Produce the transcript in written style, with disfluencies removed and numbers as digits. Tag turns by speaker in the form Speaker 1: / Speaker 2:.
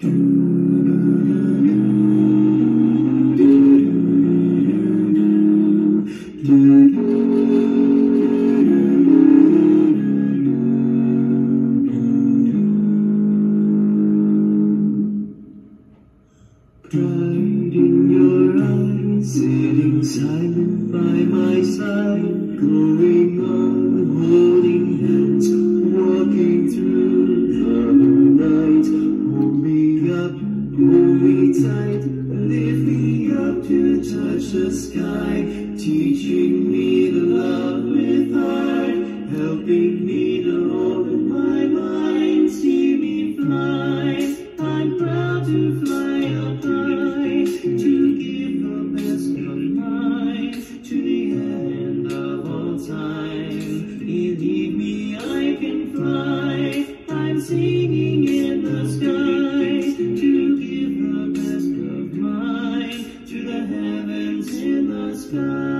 Speaker 1: Pride in your eyes, sitting silent by my side, going on, holding hands, walking through the night. Hold me up, hold me tight, lift me up to touch the sky, teaching me to love with heart, helping me to hold my mind, see me fly. I'm proud to fly up high, to give the best of mine to the end of all time. Believe me, I can fly. I'm singing in the sky, to give the best of mine to the heavens in the sky.